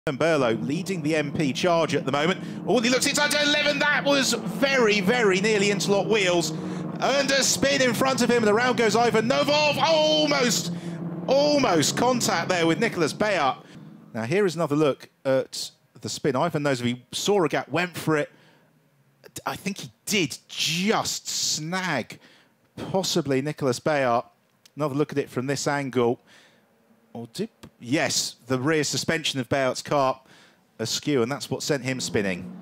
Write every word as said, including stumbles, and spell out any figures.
Burlow leading the M P charge at the moment. Oh, he looks inside to eleven. That was very, very nearly interlock wheels. Earned a spin in front of him, and the round goes over. Novov almost, almost contact there with Nicolas Baert. Now here is another look at the spin. Ivan knows if he saw a gap, went for it. I think he did just snag possibly Nicolas Baert. Another look at it from this angle. Or did, yes, the rear suspension of Baert's car askew, and that's what sent him spinning.